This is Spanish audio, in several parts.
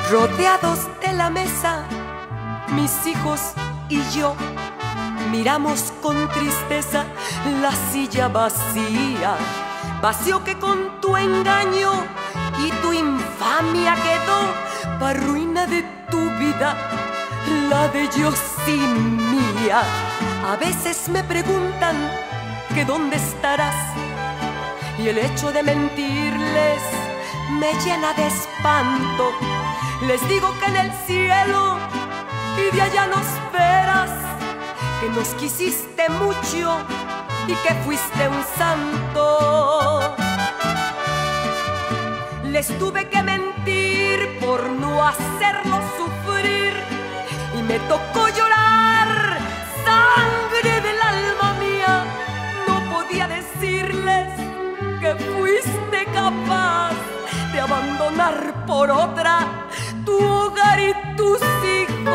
Rodeados de la mesa, mis hijos y yo, miramos con tristeza la silla vacía. Vacío que con tu engaño y tu infamia quedó pa' ruina de tu vida, la de yo sin mía. A veces me preguntan que dónde estarás, y el hecho de mentirles me llena de espanto. Les digo que en el cielo y de allá nos verás, que nos quisiste mucho y que fuiste un santo. Les tuve que mentir por no hacerlos sufrir, y me tocó llorar sangre del alma mía. No podía decirles que fuiste capaz de abandonar por otra tu hogar y tus hijos.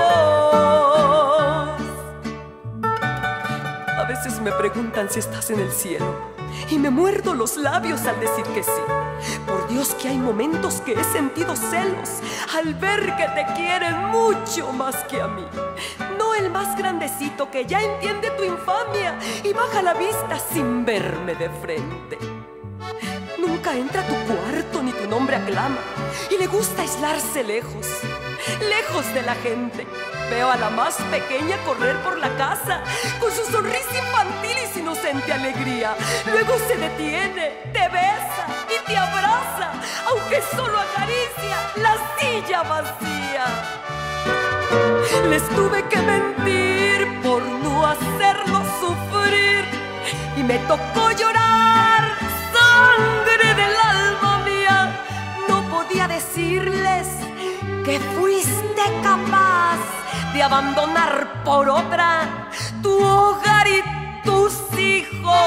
A veces me preguntan si estás en el cielo, y me muerdo los labios al decir que sí. Por Dios que hay momentos que he sentido celos al ver que te quieren mucho más que a mí. No el más grandecito que ya entiende tu infamia y baja la vista sin verme de frente. Nunca entra a tu cuarto ni tu nombre aclama, y le gusta aislarse lejos, lejos de la gente. Veo a la más pequeña correr por la casa con su sonrisa infantil y su inocente alegría. Luego se detiene, te besa y te abraza, aunque solo acaricia la silla vacía. Les tuve que mentir por no hacerlos sufrir, y me tocó llorar sangre del alma mía. No podía decirles que fuiste capaz de abandonar por otra tu hogar y tus hijos.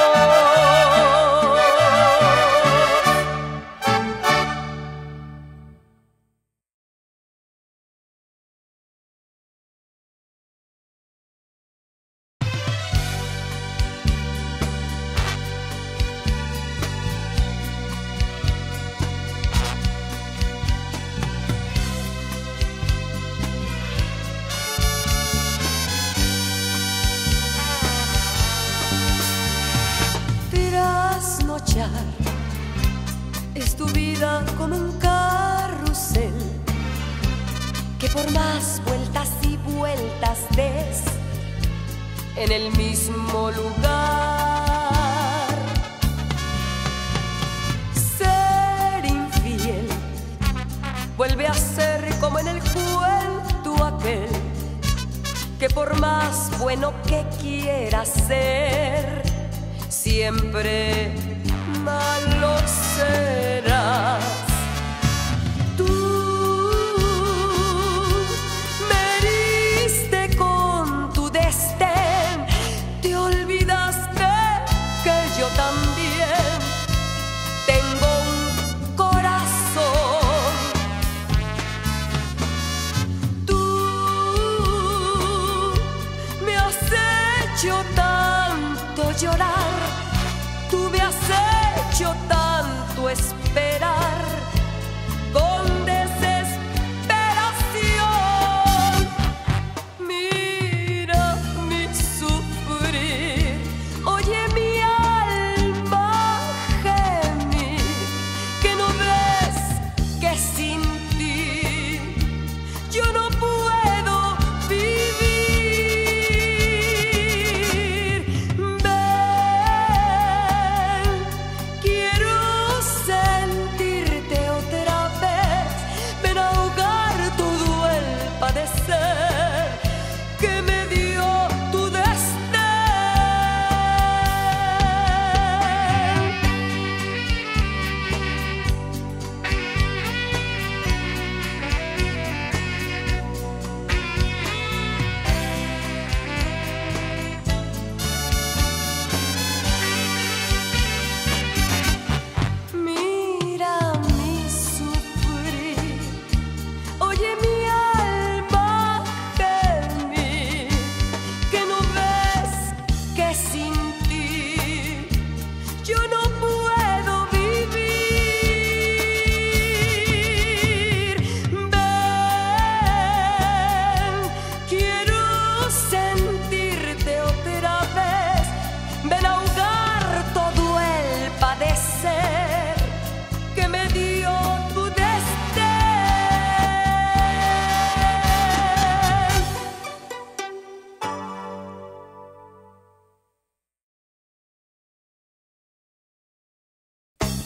Es tu vida como un carrusel que por más vueltas y vueltas des en el mismo lugar. Ser infiel vuelve a ser como en el cuento aquel, que por más bueno que quieras ser, siempre malo serás. Tú me heriste con tu desdén, te olvidaste que yo también tengo un corazón. Tú me has hecho tanto llorar, tú me has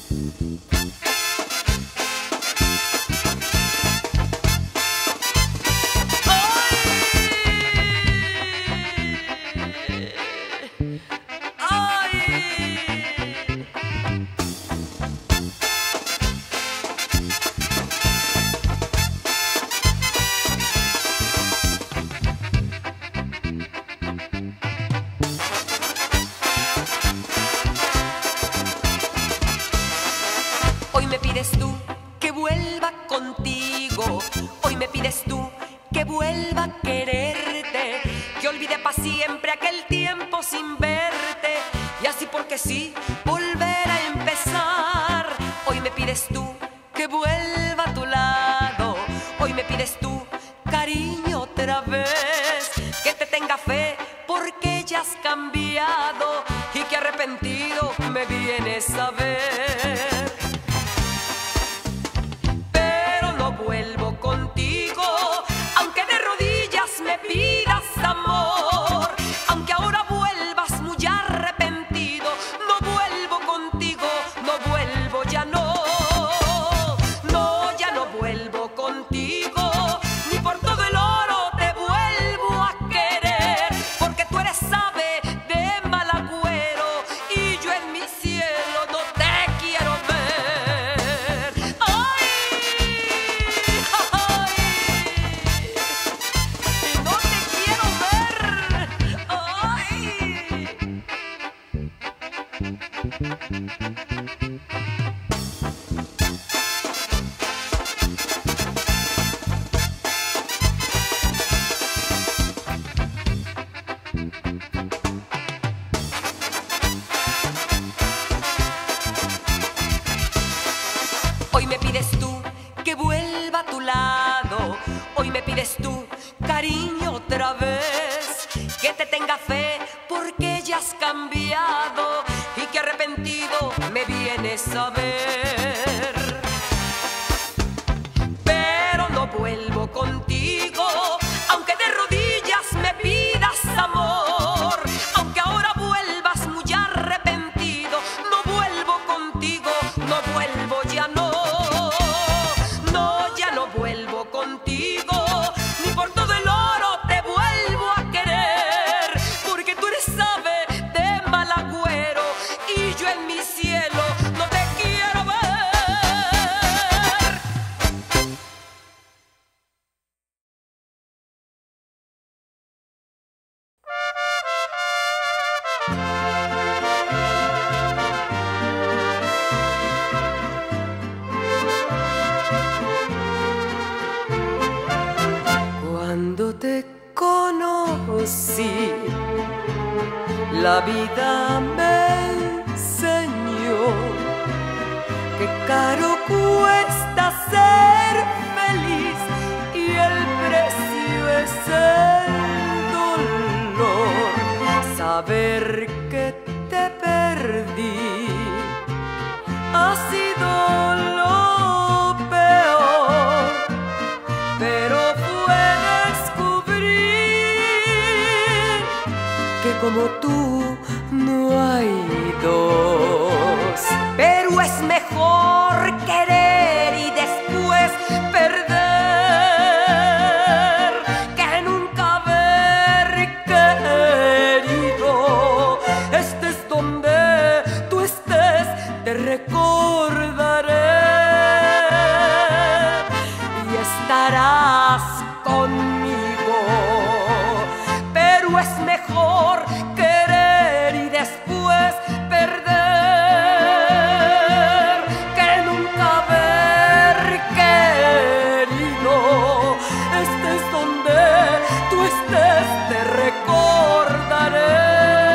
Hoy me pides tú que vuelva contigo. Hoy me pides tú que vuelva a quererte, que olvide para siempre aquel tiempo sin verte, y así porque sí, volver a empezar. Hoy me pides tú que vuelva a tu lado. Hoy me pides tú cariño otra vez, que te tenga fe porque ya has cambiado y que arrepentido me vienes a ver. Pidas amor, aunque ahora vuelvas muy arrepentido. No vuelvo contigo, no vuelvo, ya no. No, ya no vuelvo contigo, ni por todo el oro te vuelvo a querer, porque tú eres ave de mal agüero y yo en mi cielo no te quiero ver. ¡Ay! ¡Ay! Hoy me pides tú que vuelva a tu lado. Hoy me pides tú cariño otra vez, que te tenga fe porque ya has cambiado y que arrepentido me vienes a ver. Pero no vuelvo contigo, aunque de rodillas me pidas amor, aunque ahora vuelvas muy arrepentido. No vuelvo contigo, no vuelvo, ya no. No, ya no vuelvo contigo, ni por todo el oro te vuelvo a querer, porque tú eres ave de mal agüero y yo en mi cielo no te quiero ver. Cuando te conocí, la vida me enseñó que caro cuesta ser feliz y el precio es el dolor. Saber que te perdí ha sido lo peor, pero fue descubrir que como tú no hay dos. Pero es mejor querer y después perder que nunca haber querido. Estés donde tú estés, te recordaré y estarás conmigo. Pero es mejor querer y después perder que nunca haber querido. Estés donde tú estés, te recordaré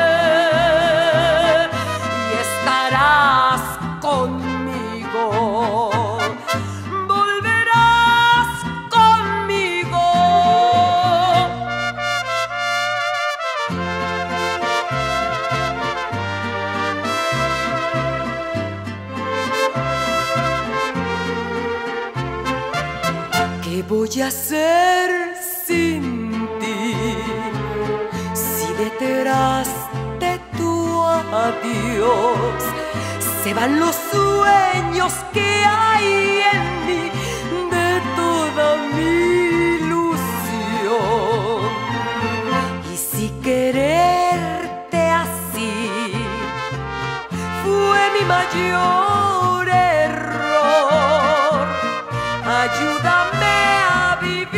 y estarás conmigo. Volverás conmigo. ¿Qué voy a hacer sin ti si detrás de tu adiós Se van los sueños que hay en mí de toda mi ilusión. Y si quererte así fue mi mayor error, ayúdame a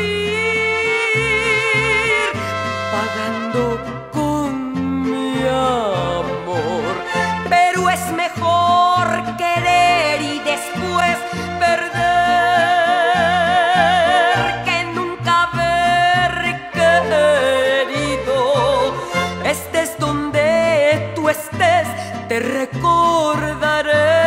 vivir pagando con mi amor. Pero es mejor querer y después perder que nunca haber querido. Estés donde tú estés, te recordaré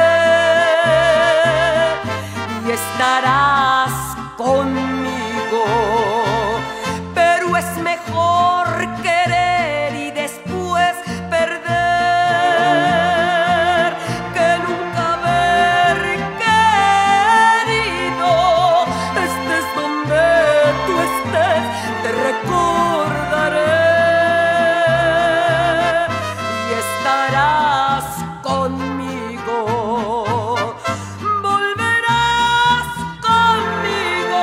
y estarás conmigo. Pero es mejor querer y después perder que nunca haber querido. Estés donde tú estés, te recordaré y estarás conmigo. Volverás conmigo.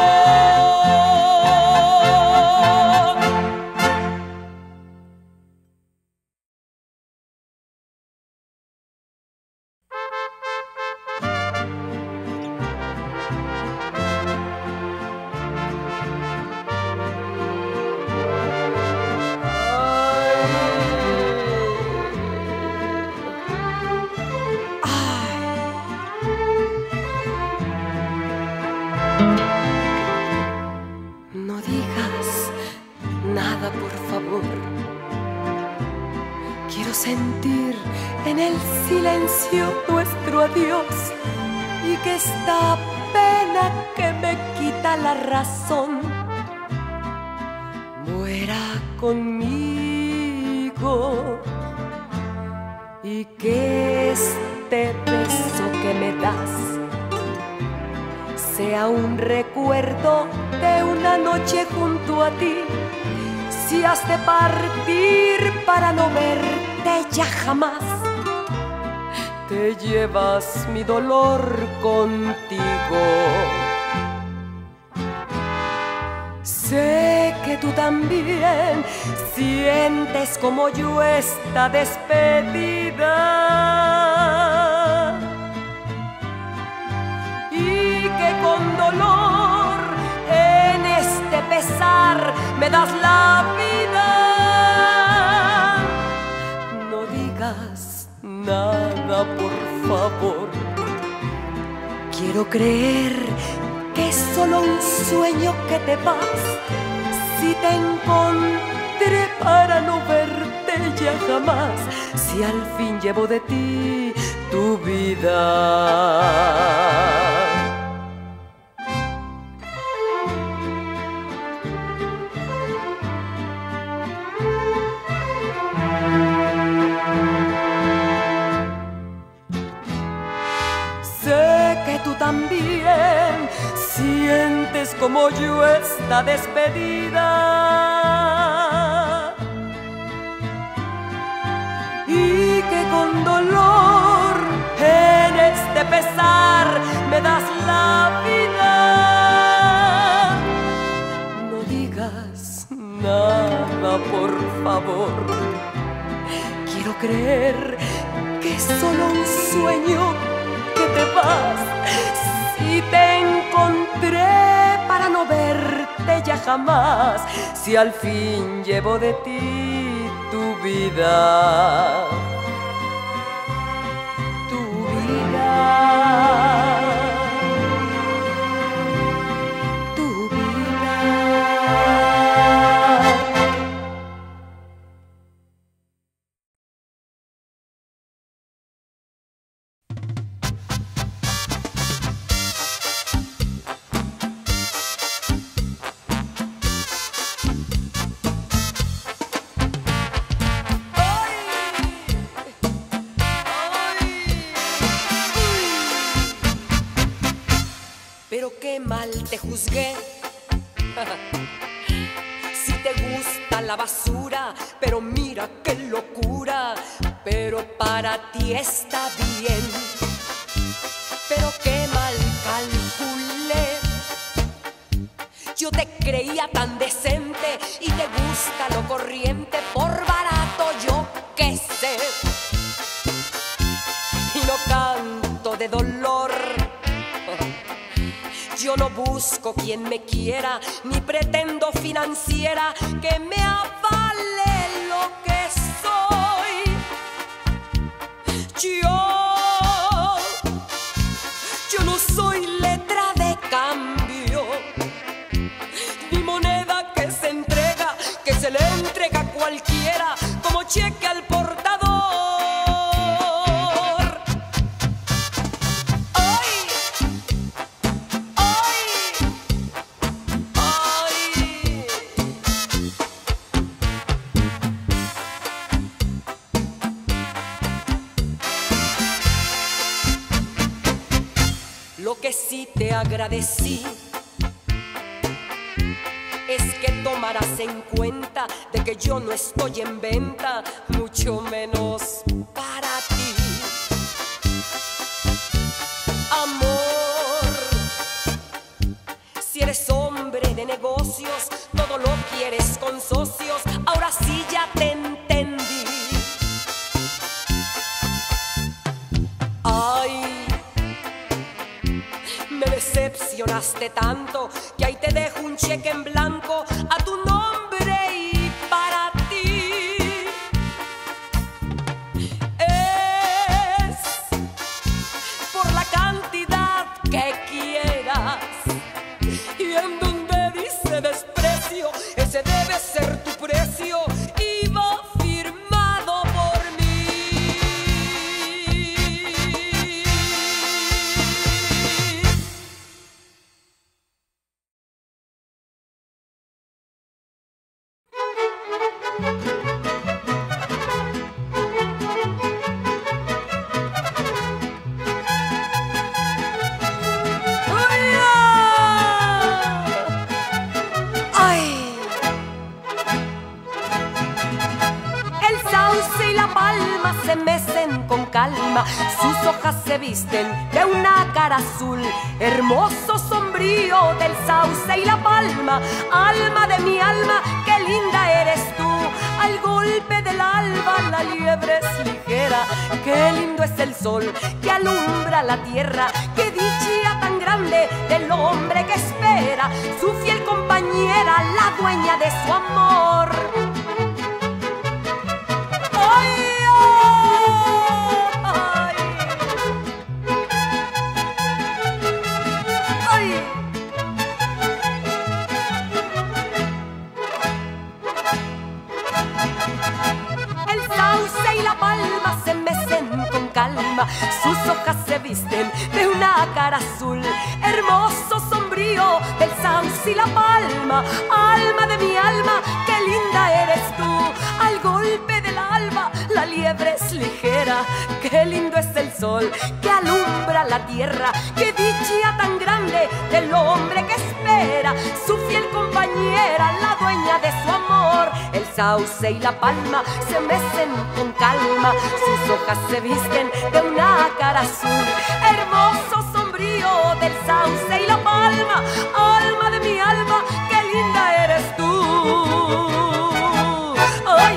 No digas nada, por favor. Quiero sentir en el silencio nuestro adiós y que esta pena que me quita la razón muera conmigo y que este beso que me das sea un recuerdo de una noche junto a ti. Si has de partir para no verte ya jamás, te llevas mi dolor contigo. Sé que tú también sientes como yo esta despedida y que con dolor en este pesar me das la vida. No digas nada, por favor. Quiero creer que es solo un sueño que te vas. Si te encontré para no verte ya jamás, si al fin llevo de ti tu vida. Tú también sientes como yo esta despedida y que con dolor en este pesar me das la vida. No digas nada, por favor. Quiero creer que es solo un sueño que te vas. Si te encontré para no verte ya jamás, si al fin llevo de ti tu vida, tu vida. Pero qué mal te juzgué. Si te gusta la basura, pero mira qué locura. Pero para para ti está bien, pero qué mal calculé. Yo te creía tan decente y te gusta lo corriente, por barato yo qué sé. Y no canto de dolor, yo no busco quien me quiera, ni pretendo financiera que me avale lo que soy. Yo no soy letra de cambio, ni moneda que se entrega, que se le entrega a cualquiera como cheque al portador. ¡Ay! ¡Ay! ¡Ay! Lo que sí te agradecí es que tomarás en cuenta de que yo no estoy en venta, mucho menos para ti. Amor, si eres hombre de negocios, todo lo quieres con socios, ahora sí ya te entendí. Ay, me decepcionaste tanto que ahí te dejo un cheque en blanco a tu nombre y para ti. Es por la cantidad que quieras, y en donde dice desprecio, ese debe ser tu precio y va firmado por mí. ¡Ay! El sauce y la palma se mecen con calma, sus hojas se visten de una cara azul. Hermoso sombrío del sauce y la palma, alma de mi alma, qué linda eres tú. Al golpe del alba la liebre es ligera, qué lindo es el sol que alumbra la tierra. Qué dicha tan grande del hombre que espera su fiel compañera, la dueña de su amor. ¡Ay, ay! ¡Ay! El sauce y la palma se mecen con calma, sus hojas se visten de una cara azul. Hermoso sombrío del sauce y la palma, alma de mi alma, qué linda eres tú. Al golpe del alba la liebre es ligera, qué lindo es el sol que alumbra la tierra. Qué dicha tan grande del hombre que espera su fiel compañera, la dueña de su amor. El sauce y la palma se mecen con calma, sus hojas se visten de una cara azul. Hermoso sombrío del sauce y la palma, alma de mi alma, qué linda eres tú. ¡Ay!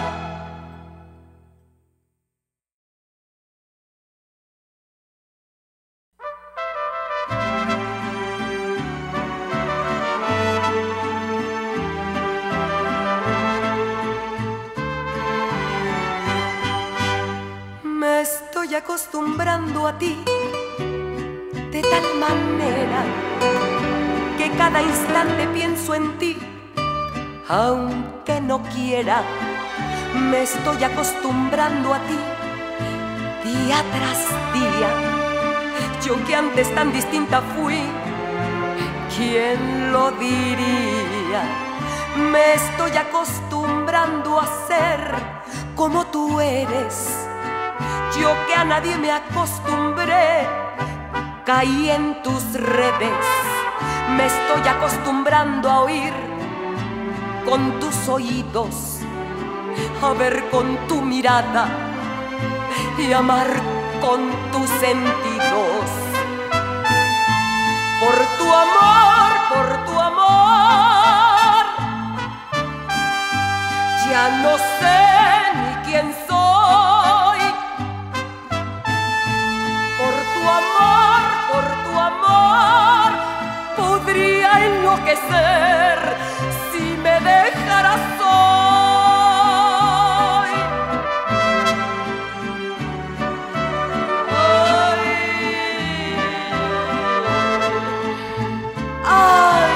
Me estoy acostumbrando a ti de tal manera que cada instante pienso en ti, aunque no quiera. Me estoy acostumbrando a ti día tras día. Yo que antes tan distinta fui, ¿quién lo diría? Me estoy acostumbrando a ser como tú eres. Yo que a nadie me acostumbré, caí en tus redes. Me estoy acostumbrando a oír con tus oídos, a ver con tu mirada y amar con tus sentidos. Por tu amor, ya no sé ni quién soy. Por tu amor, podría enloquecer si me dejaras hoy. Ay,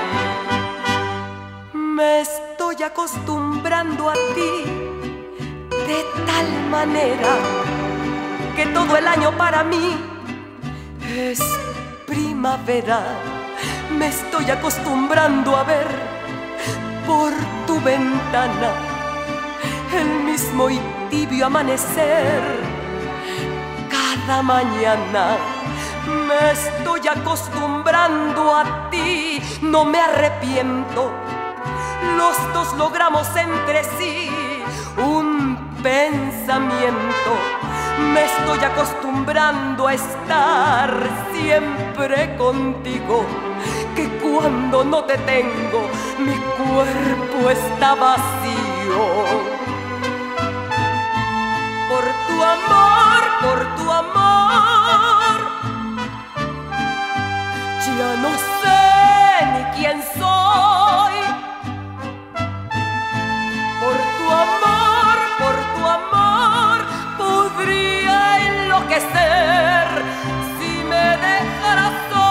me estoy acostumbrando a ti de tal manera que todo el año para mí es primavera. Me estoy acostumbrando a ver por tu ventana el mismo y tibio amanecer cada mañana. Me estoy acostumbrando a ti, no me arrepiento. Los dos logramos entre sí un pensamiento. Me estoy acostumbrando a estar siempre contigo, que cuando no te tengo, mi cuerpo está vacío. Por tu amor, ya no sé ni quién soy. Por tu amor, podría enloquecer si me dejaras soy.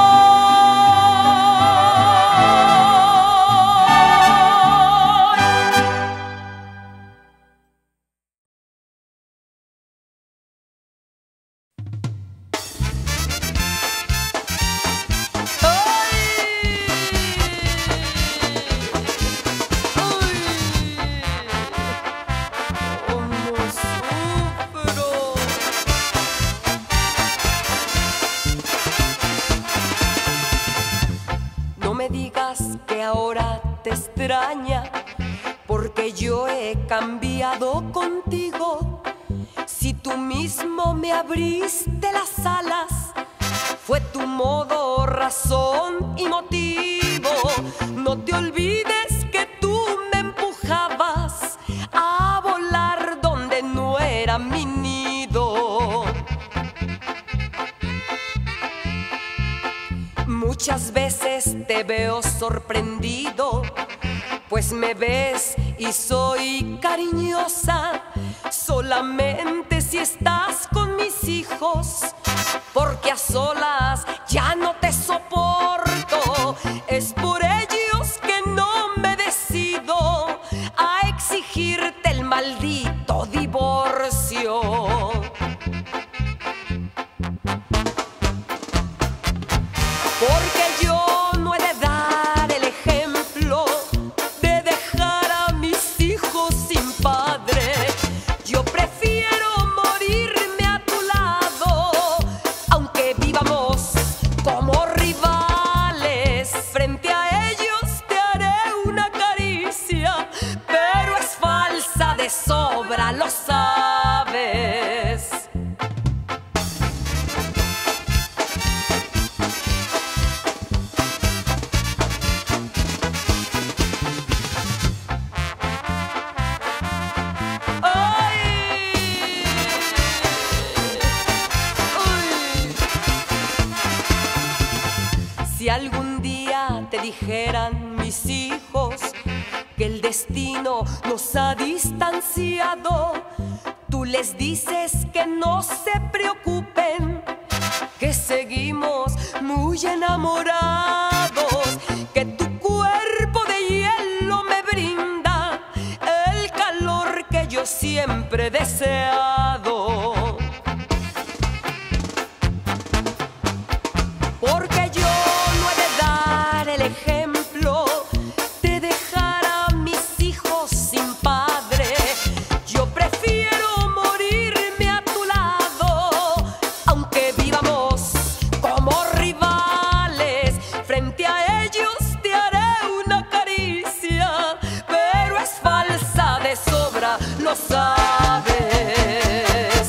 Extraña, porque yo he cambiado contigo. Si tú mismo me abriste las alas, fue tu modo, razón y motivo. No te olvides que tú me empujabas a volar donde no era mi nido. Muchas veces te veo sorprendido, pues me ves y soy cariñosa solamente si estás con mis hijos, porque a solas ya no te soporto. Es por ellos que no me decido a exigirte el maldito divorcio. Porque yo no he de dar el ejemplo de dejar a mis hijos sin padre. Yo prefiero morirme a tu lado, aunque vivamos como rivales. Frente a ellos te haré una caricia, pero es falsa de sobra, lo sabes. Si algún día te dijeran mis hijos que el destino nos ha distanciado, tú les dices que no se preocupen, que seguimos muy enamorados, que tu cuerpo de hielo me brinda el calor que yo siempre he deseado. Porque yo no he de dar el ejemplo de dejar a mis hijos sin padre. Yo prefiero morirme a tu lado, aunque vivamos como rivales. Frente a ellos te haré una caricia, pero es falsa de sobra, lo sabes.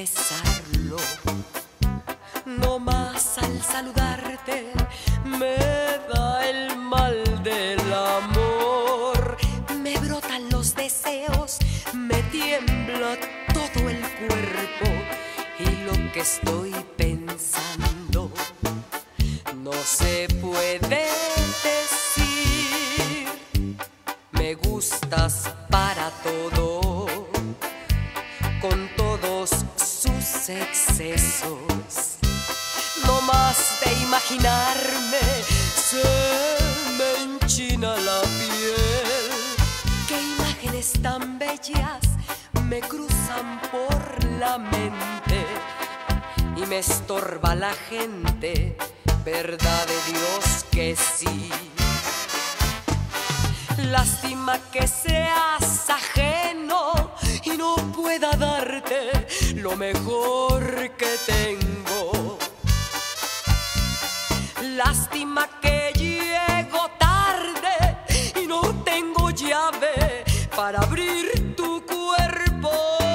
confesarlo. No más al saludarte me da el mal del amor. Me brotan los deseos, me tiembla todo el cuerpo y lo que estoy pensando no se puede decir. Me gustas para todo, con todos sus excesos. No más de imaginarme se me enchina la piel. Qué imágenes tan bellas me cruzan por la mente y me estorba la gente, verdad de Dios que sí. Lástima que seas ajeno y no pueda darte lo mejor que tengo. Lástima que llego tarde y no tengo llave para abrir tu cuerpo.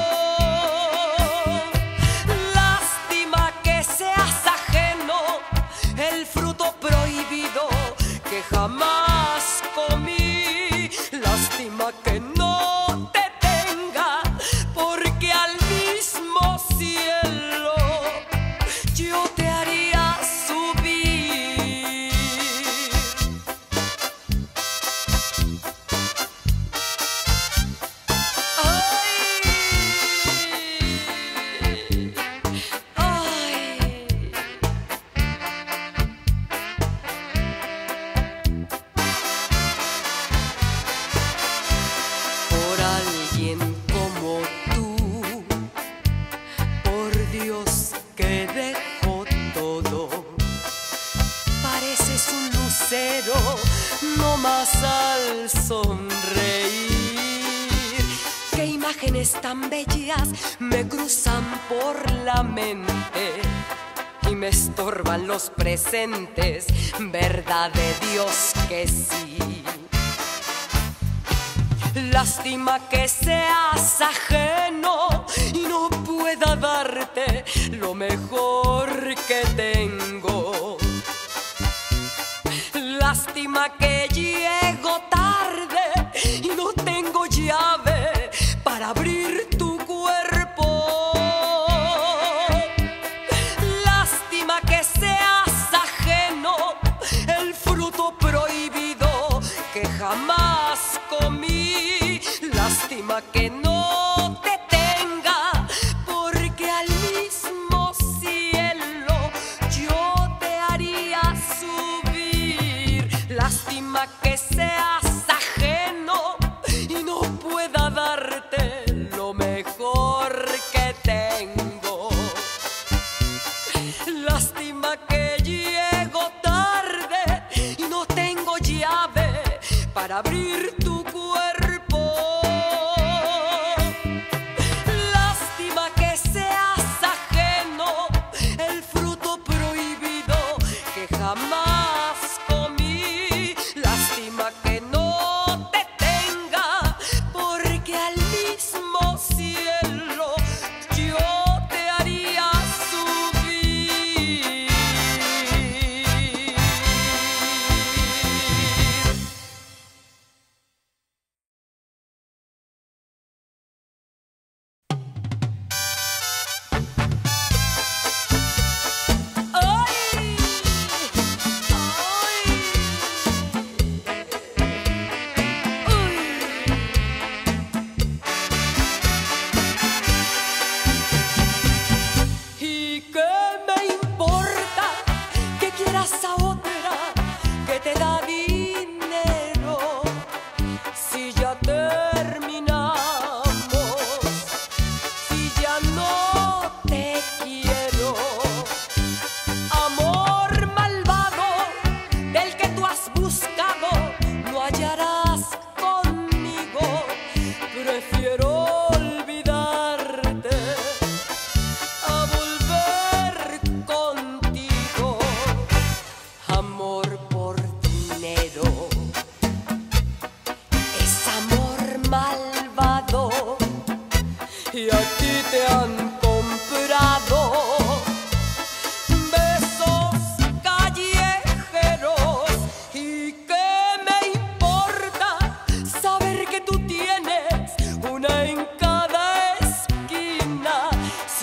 Lástima que seas ajeno, el fruto prohibido que jamás comí. Lástima que no te tenga, porque al mismo cielo yo te haría subir. Ay, ay. Por alguien como tú, por Dios que dejó todo. Pareces un lucero, no más al sonreír. Qué imágenes tan bellas me cruzan por la mente y me estorban los presentes, verdad de Dios que sí. Lástima que seas ajeno y no pueda darte lo mejor que tengo. Lástima que llego tarde y no tengo llave para abrir tu cuerpo. Lástima que seas ajeno, el fruto prohibido que jamás comí. Lástima que no te tenga, porque al mismo cielo yo te haría subir. Lástima que seas ajeno y no pueda darte lo mejor que tengo. Lástima que llego tarde y no tengo llave para abrir tu cuerpo. Lástima que seas ajeno, el fruto prohibido que jamás comí. Lástima que no te tenga, porque al mismo cielo yo te haría subir.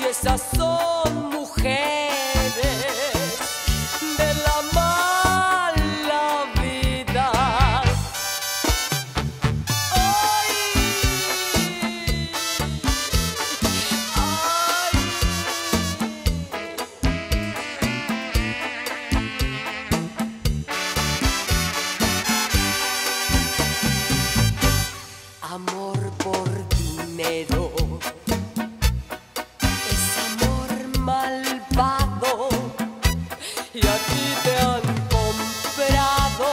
esas son mujeres de la mala vida. Ay, amor por dinero es amor malvado, y aquí te han comprado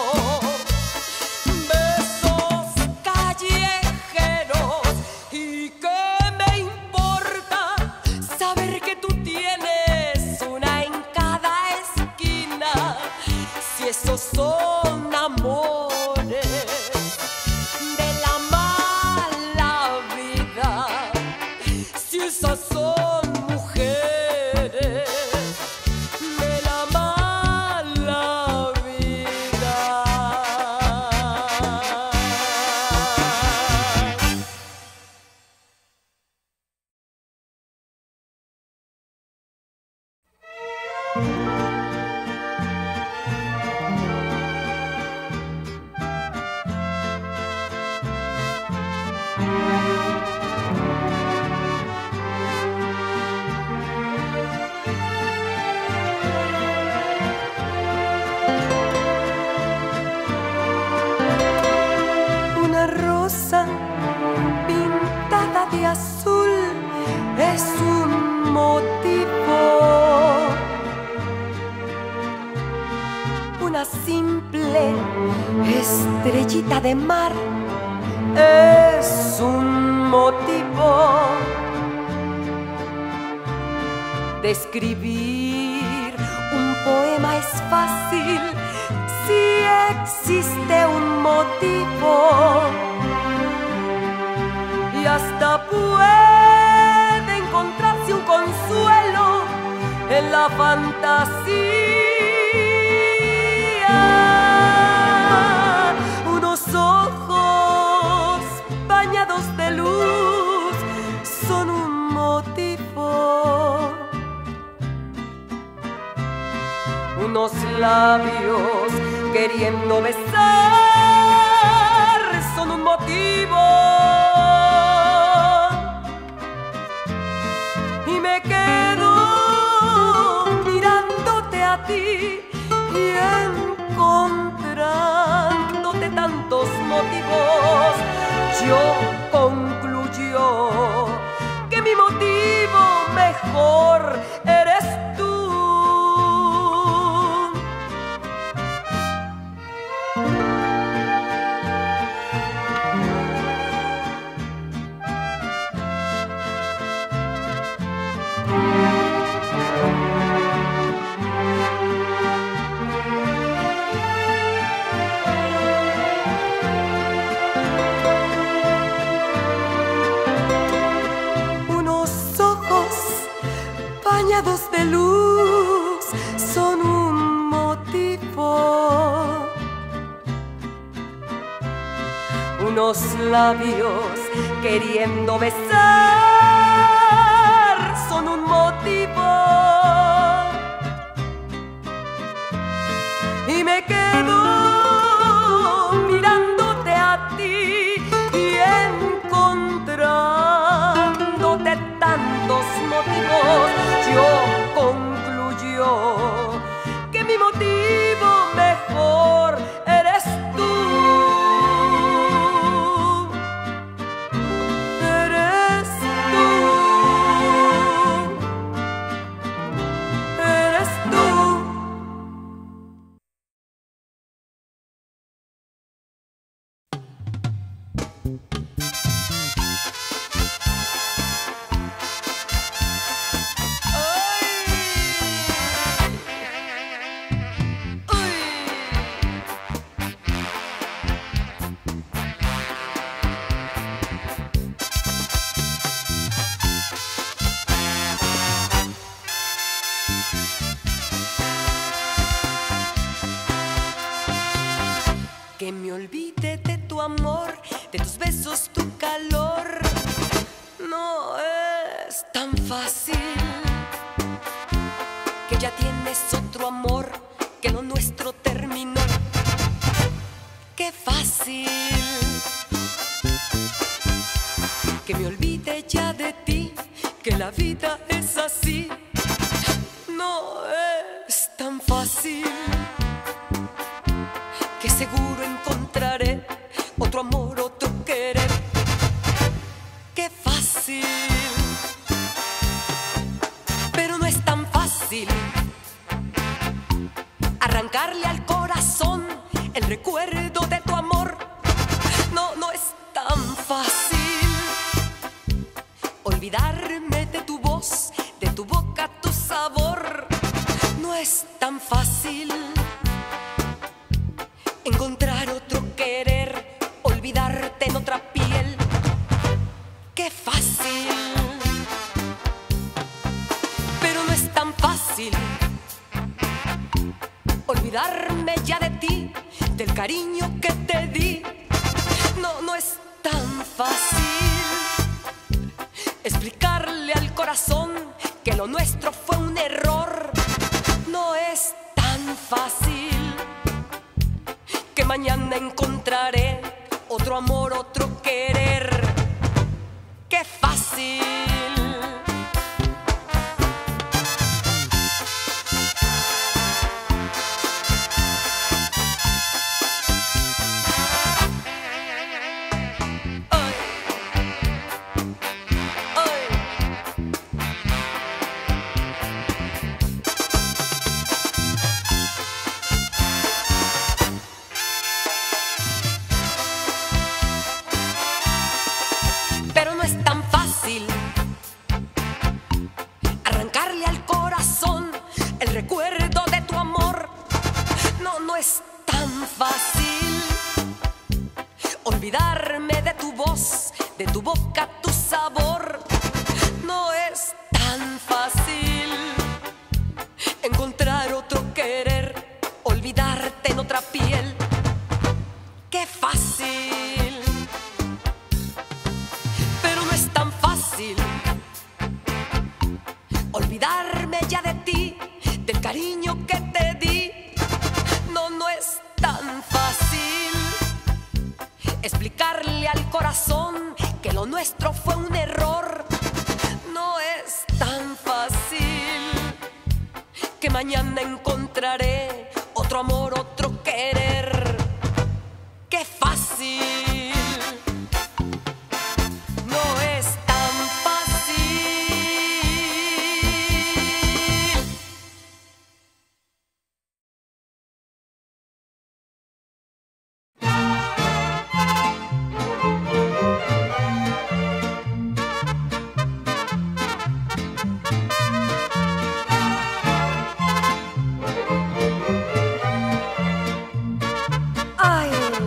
besos callejeros. ¿Y qué me importa saber que tú tienes una en cada esquina? Si esos son amores de la mala vida, si esas son mujeres de la mala vida. Una rosa pintada de azul es un motivo. Una simple estrellita de mar es un motivo. Describir un poema es fácil si existe un motivo, y hasta puede encontrarse un consuelo en la fantasía. Unos ojos bañados de luz son un motivo. Unos labios queriendo besar son un motivo. Y me quedo mirándote a ti y encontrándote tantos motivos. Yo concluyo que mi motivo mejor eres tú. Bañados de luz son un motivo. Unos labios queriendo besar son un motivo. Y me quedo mirándote a ti y encontrándote tantos motivos. Yo concluyo que mi motivo mejor eres tú. Eres tú. Eres tú. Que me olvide de tu amor, de tus besos, tu calor. No es tan fácil. que ya tienes otro amor, que lo nuestro terminó. Qué fácil que me olvide ya de ti, que la vida es así. No es tan fácil, que seguro encontraré otro amor, otro querer. Qué fácil, pero no es tan fácil arrancarle al corazón el recuerdo de tu amor. No, no es tan fácil olvidarme de tu voz, de tu boca, tu sabor. No es tan fácil encontrar otro querer, olvidarte en otra piel. Qué fácil, pero no es tan fácil olvidarme ya de ti, del cariño que te di. No, no es tan fácil explicarle al corazón que lo nuestro fue un error. No es tan fácil que mañana encontraré otro amor, otro querer. Qué fácil. Pero no es tan fácil arrancarle al corazón el recuerdo de tu amor. No, no es tan fácil olvidarme de tu voz, de tu boca, tu sabor. No es tan fácil encontrar otro querer, olvidarte en otra piel. Qué fácil, pero no es tan fácil olvidarme ya de ti, del cariño que te di. No, no es tan fácil explicarle al corazón que lo nuestro fue un error. No es tan fácil que mañana encontraré otro amor, otro querer. Qué fácil. No es tan fácil. Ay,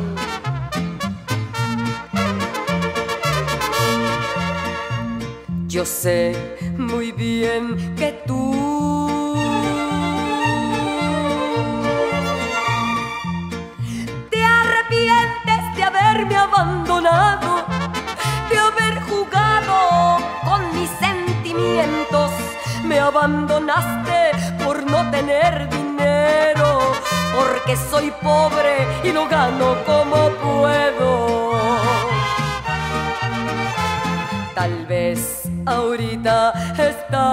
yo sé muy bien que tú te arrepientes de haberme abandonado, de haber jugado con mis sentimientos. Me abandonaste por no tener dinero, porque soy pobre y lo gano como puedo. Tal vez ahorita estás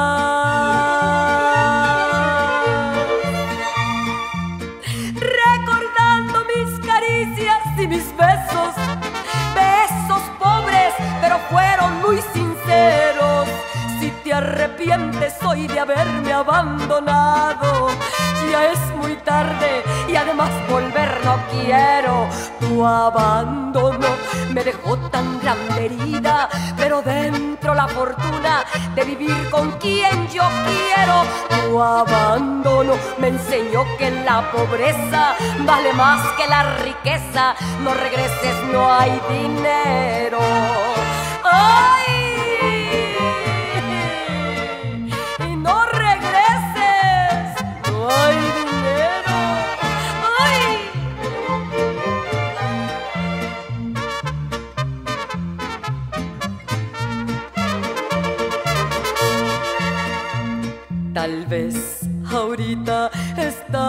recordando mis caricias y mis besos, besos pobres, pero fueron muy sinceros. Si te arrepientes hoy de haberme abandonado, ya es muy tarde y además volver no quiero. Tu abandono me dejó tan grande herida, pero dentro la fortuna de vivir con quien yo quiero. Tu abandono me enseñó que la pobreza vale más que la riqueza. No regreses, no hay dinero. ¡Ay! Y no regreses, no hay dinero. ¡Ay! Tal vez ahorita está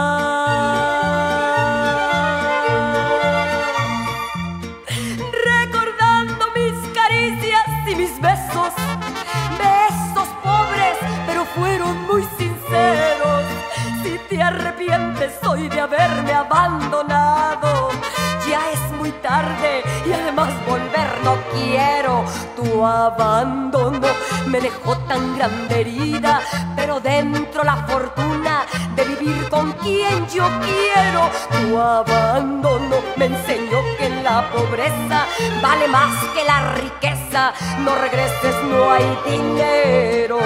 recordando mis caricias y mis besos, besos pobres, pero fueron muy sinceros. Si te arrepientes hoy de haberme abandonado, ya es muy tarde y además volver no quiero. Tu abandono me dejó tan grande herida, pero dentro la fortuna de vivir con quien yo quiero. Tu abandono me enseñó que la pobreza vale más que la riqueza. No regreses, no hay dinero.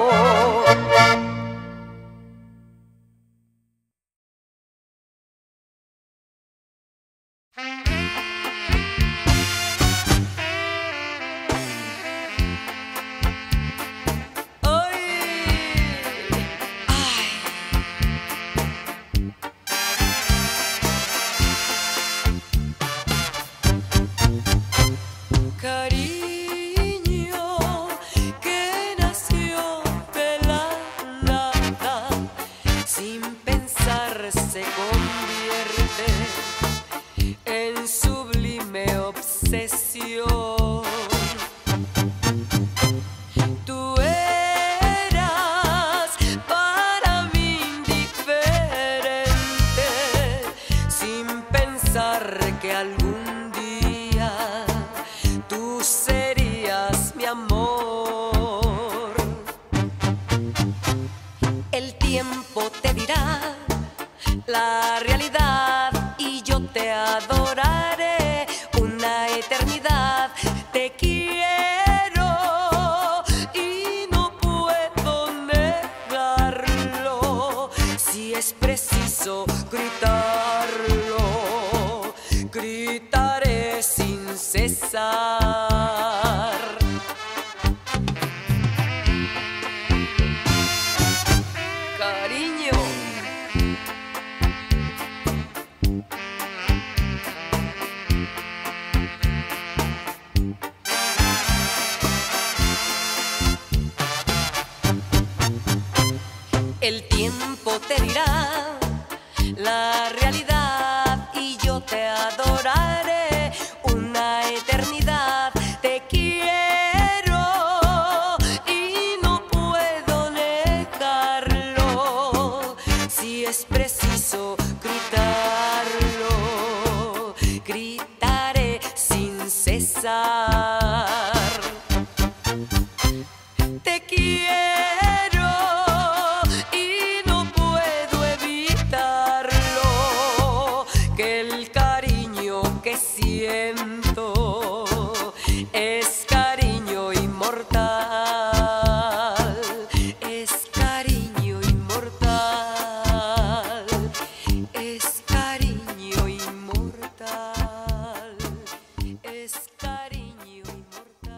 La realidad y yo te adoraré una eternidad. Te quiero y no puedo negarlo. Si es preciso gritarlo, gritaré sin cesar. Cariño. El tiempo te dirá la realidad y yo te adoraré una eternidad. Te quiero y no puedo negarlo. Si es preciso gritarlo, gritaré sin cesar. Te quiero y no puedo evitarlo, que el cariño que siento es cariño inmortal, es cariño inmortal, es cariño inmortal, es cariño inmortal.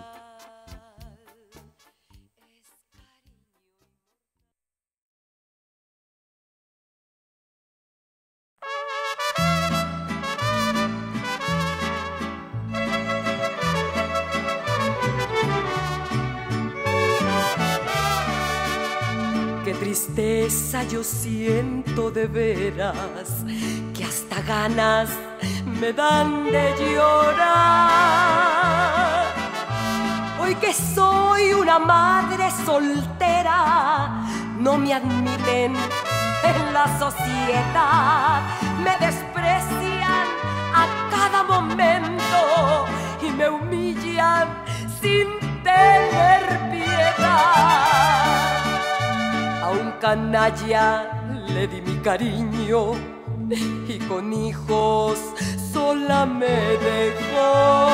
Qué tristeza yo siento de veras, que hasta ganas me dan de llorar. Hoy que soy una madre soltera, no me admiten en la sociedad. Me desprecian a cada momento y me humillan sin tener piedad. A un canalla le di mi cariño y con hijos sola me dejó.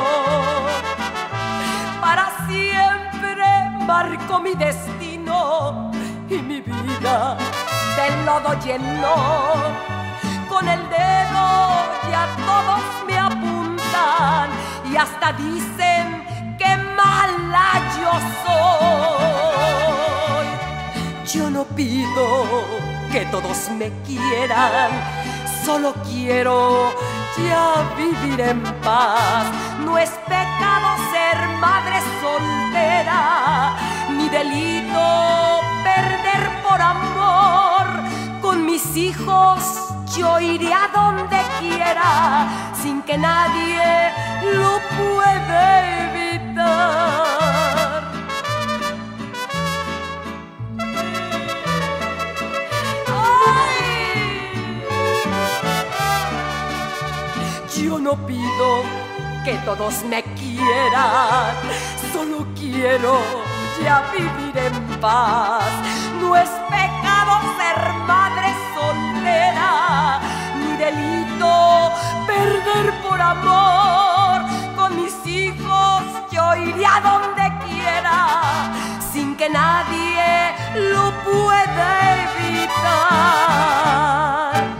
Para siempre marcó mi destino y mi vida de lodo llenó. Con el dedo ya todos me apuntan y hasta dicen que mala yo soy. Yo no pido que todos me quieran, solo quiero ya vivir en paz. No es pecado ser madre soltera, ni delito perder mis hijos yo iré a donde quiera, sin que nadie lo pueda evitar. ¡Ay! Yo no pido que todos me quieran, solo quiero ya vivir en paz. No es pecado ser madre soltera, ni delito perder por amor. Con mis hijos yo iré a donde quiera, sin que nadie lo pueda evitar.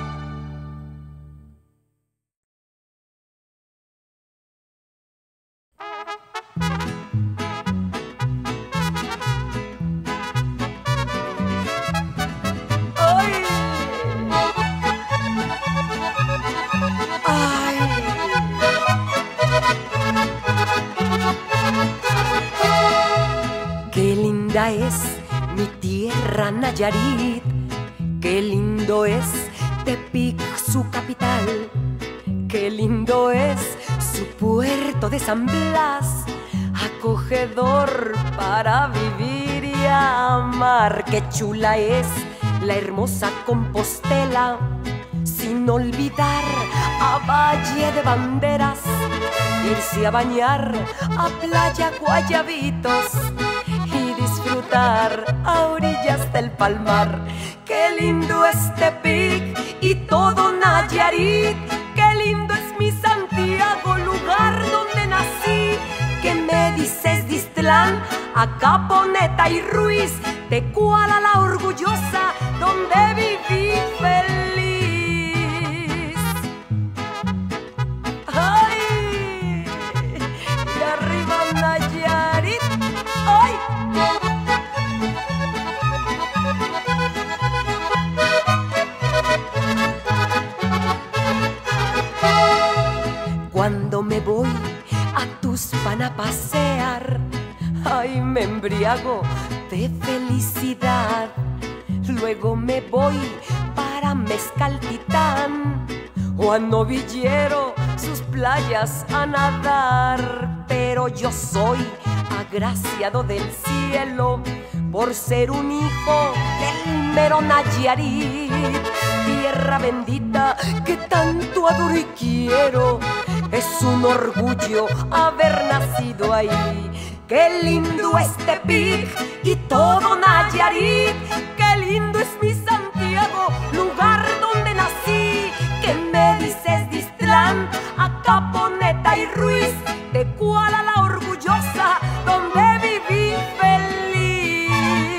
Es mi tierra Nayarit, qué lindo es Tepic, su capital, qué lindo es su puerto de San Blas, acogedor para vivir y amar. Qué chula es la hermosa Compostela, sin olvidar a Valle de Banderas, irse a bañar a Playa Guayabitos, disfrutar a orillas del palmar. Qué lindo es Tepic y todo Nayarit, qué lindo es mi Santiago, lugar donde nací. ¿Qué me dices de Ixtlán, Acaponeta y Ruiz, Tecuala la orgullosa, donde viví feliz? ¡Ay! Y arriba Nayarit, ¡ay! Cuando me voy a Tuxpan a pasear, ay, me embriago de felicidad. Luego me voy para Mezcaltitán o a Novillero, sus playas a nadar. Pero yo soy agraciado del cielo por ser un hijo del mero Nayarit, tierra bendita que tanto adoro y quiero. Es un orgullo haber nacido ahí. Qué lindo es Tepic y todo Nayarit, qué lindo es mi Santiago, lugar donde nací. ¿Qué me dices de Ixtlán, Acaponeta y Ruiz, Tecuala la orgullosa, donde viví feliz?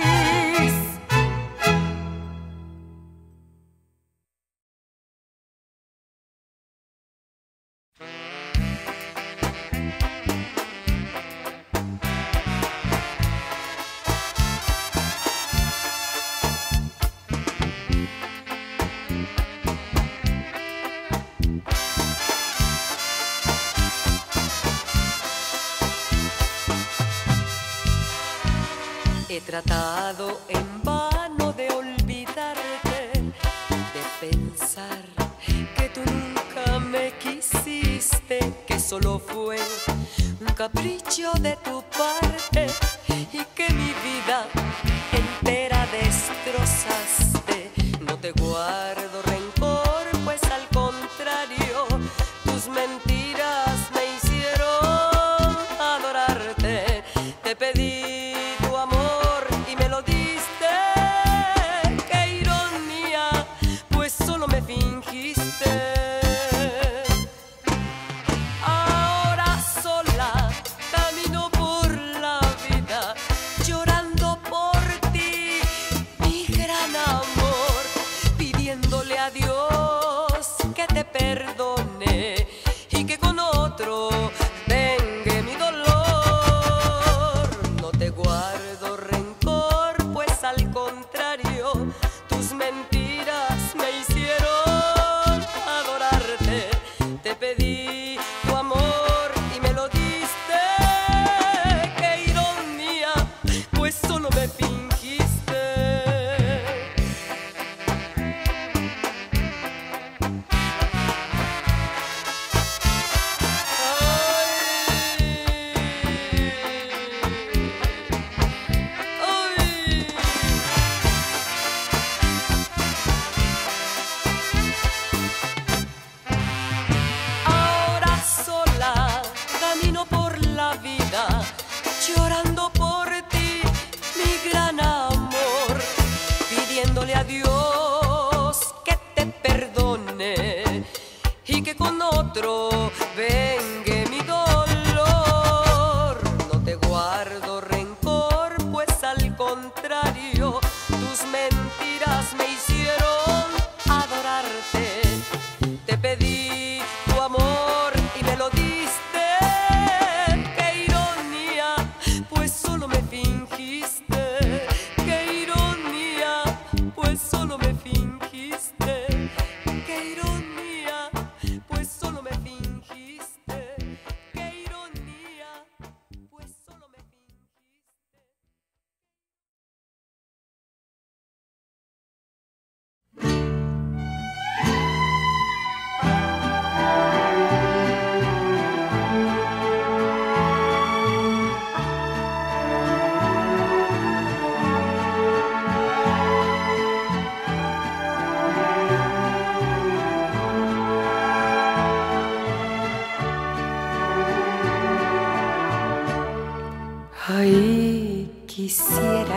He tratado en vano de olvidarte, de pensar que tú nunca me quisiste, que solo fue un capricho de tu parte y que mi vida entera destrozaste. No te guardo rencor, pues al contrario, tus mentiras me hicieron adorarte. Te pedí ahora sola camino por la vida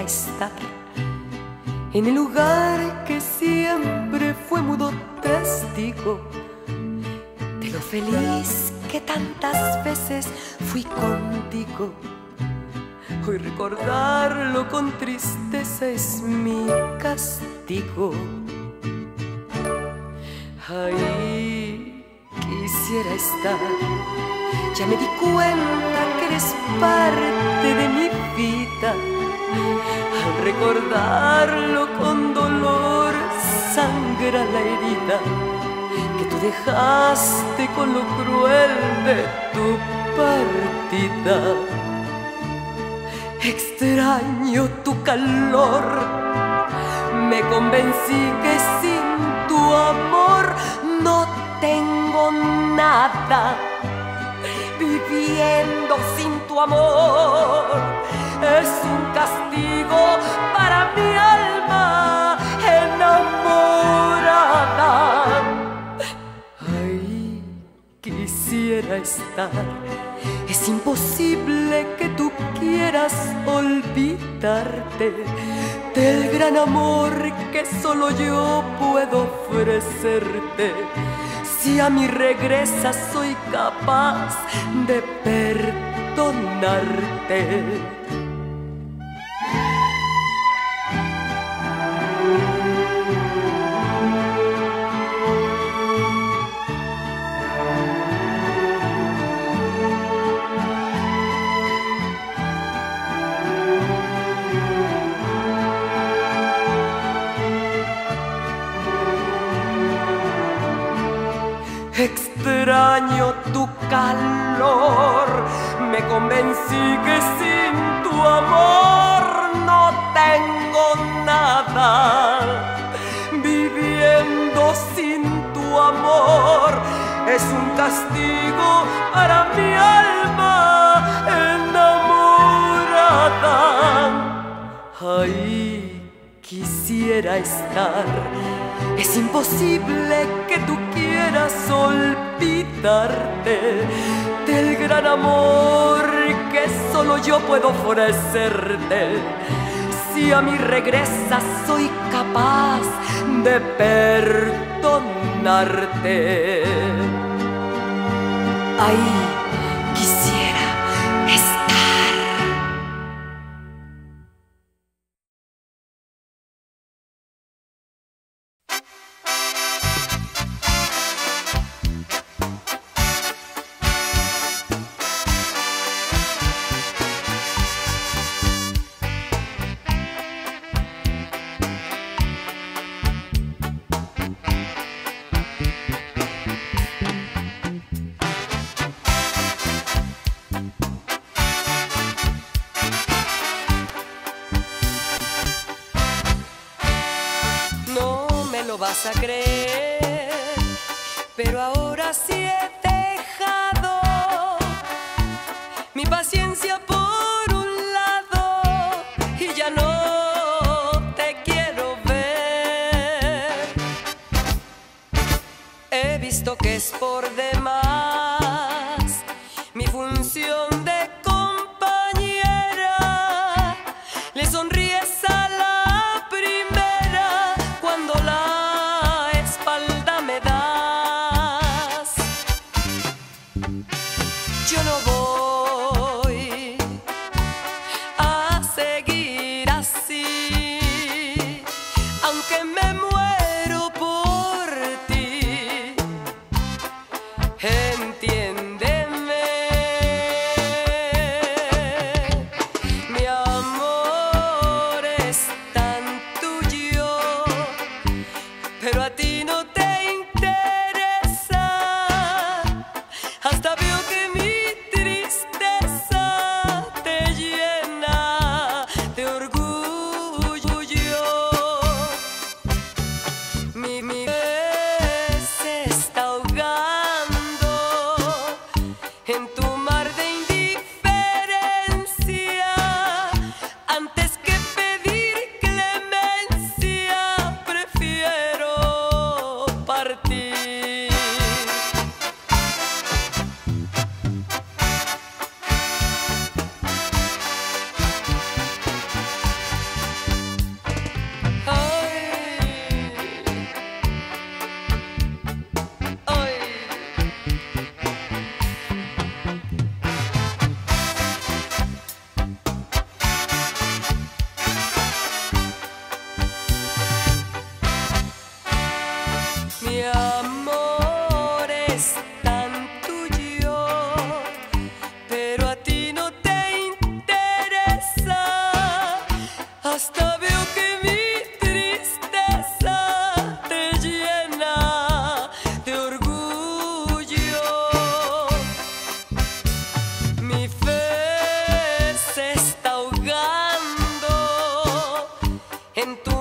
quisiera estar en el lugar que siempre fue mudo testigo de lo feliz que tantas veces fui contigo. Hoy recordarlo con tristeza es mi castigo. Ahí quisiera estar. Ya me di cuenta que eres parte de mi vida. Al recordarlo con dolor sangra la herida que tú dejaste con lo cruel de tu partida. Extraño tu calor, me convencí que sin tu amor no tengo nada. Viviendo sin tu amor es un castigo para mi alma enamorada. Ahí quisiera estar. Es imposible que tú quieras olvidarte del gran amor que solo yo puedo ofrecerte. Si a mí regresas soy capaz de perdonarte. Extraño tu calor, me convencí que sin tu amor no tengo nada. Viviendo sin tu amor es un castigo para mi alma enamorada. Ahí quisiera estar. Es imposible que tú quieras olvidarte del gran amor que solo yo puedo ofrecerte. Si a mí regresas soy capaz de perdonarte. Ahí quisiera estar. Vas a creer, pero ahora sí he dejado mi paciencia por un lado y ya no te quiero ver. He visto que es por demás mi función de compañera. Le sonríes a la primera cuando la yo no voy a seguir así, aunque me muero por ti. que mi tristeza te llena de orgullo. Mi fe se está ahogando en tu